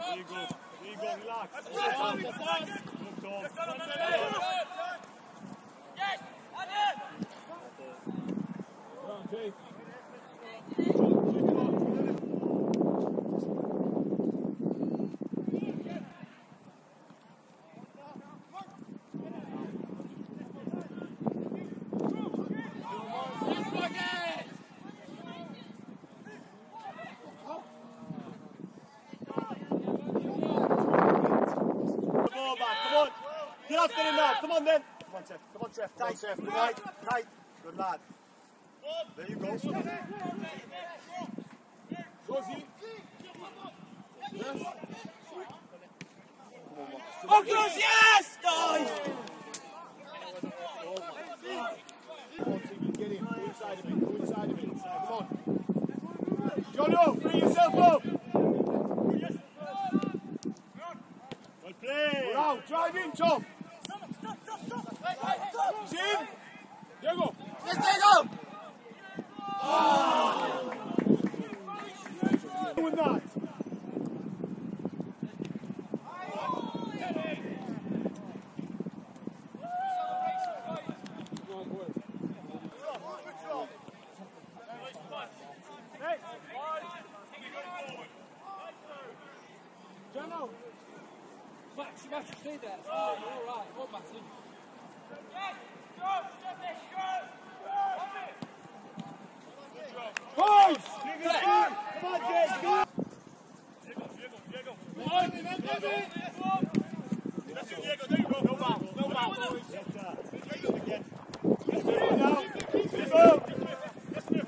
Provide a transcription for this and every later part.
There you go, relax. Yes, Get after him now, come on then. Come on Trev, tight. Tight. Good lad. There you go. Rosie. Yes. oh, cross, yes! Nice! Get in, go inside of it, come on. Jono, free yourself up. Well played. Now, drive in, Tom. Jim. Diego. Yes, Diego! Doing that. Jono. Max, stay there. Oh, all right. Hold Max in. Boys! Come on, Jake! Diego! That's it, Diego, there you go. No foul, boys. Yes, sir. Again. Yes, sir, now. Diego! Yes, sir.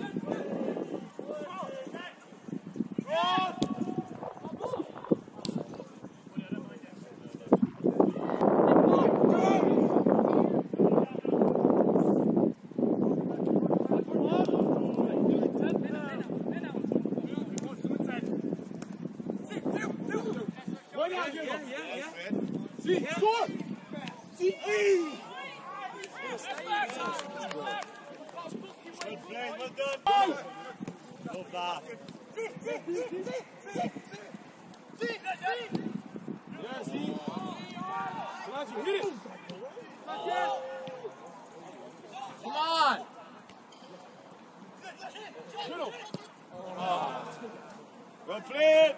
Score! Well done. Love that. Yes, he. Hit it. Come on. Well played.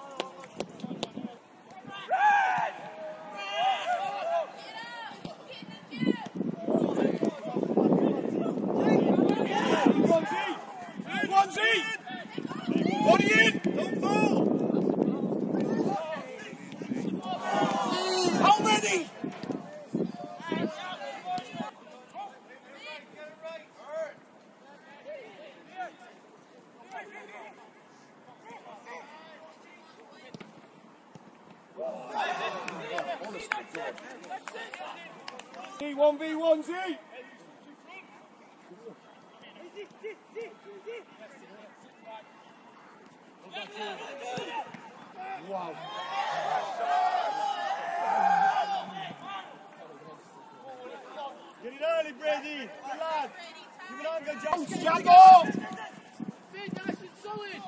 Body in! Don't fall! How many? V1v1 Z! Wow. Get it early, Brady. Good lad. Keep it on, good job. Jago! Stay nice and solid.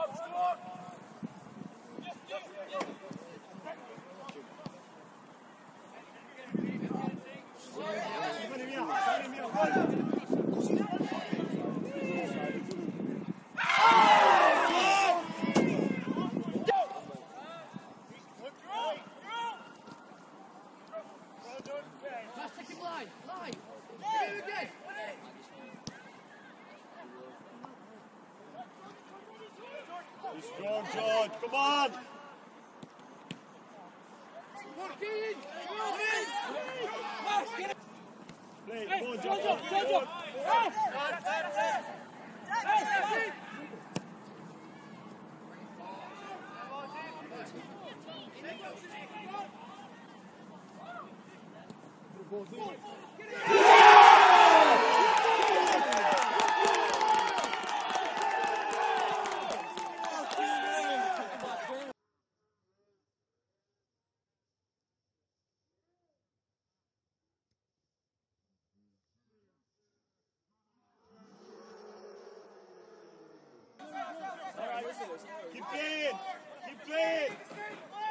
He's strong, George. Come on. Play. Go, George. Keep playing. Keep playing.